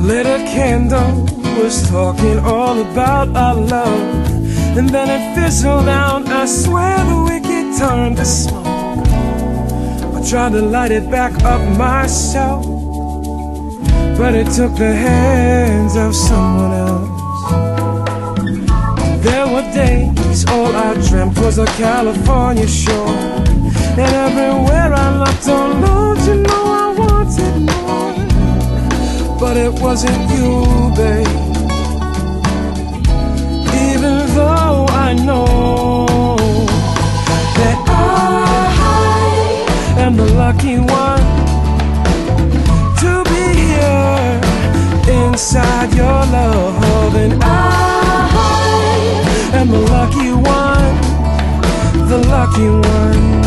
Lit a candle, was talking all about our love, and then it fizzled out. I swear the wicked turned to smoke. I tried to light it back up myself, but it took the hands of someone else. There were days all I dreamt was a California shore, and everywhere I looked, oh Lord, you know I wanted more. But it wasn't you, babe. Even though I know that I am the lucky one to be here inside your love, and I am the lucky one, the lucky one.